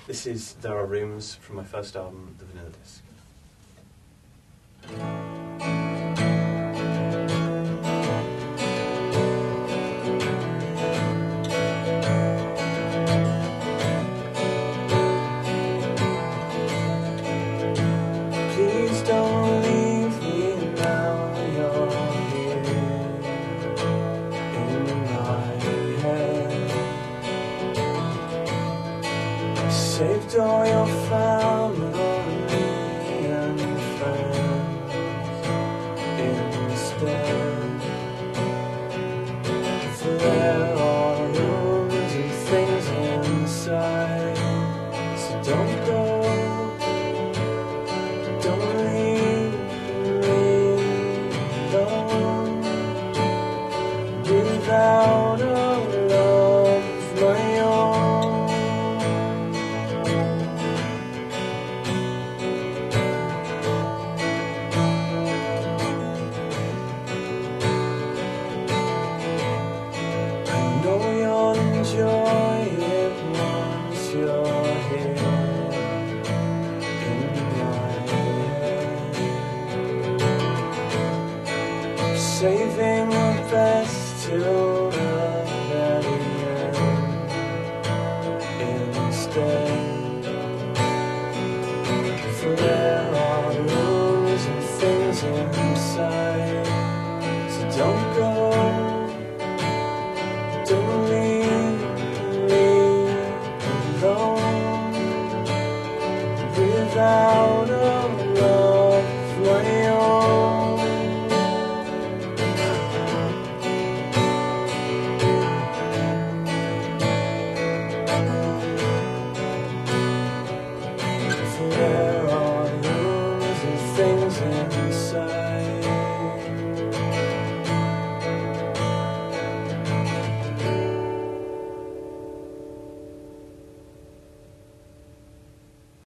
This is There Are Rooms from my first album, The Vanilla Disc. Please don't leave me now, you're here in my head. Saved all your family and friends instead. For there are rooms and things inside, so don't go. Don't leave me alone without a love of my own. I know you'll enjoy it once you're here. Saving the best till the very end instead. For there are rooms and things inside, so don't go, don't leave me alone without a love of my own.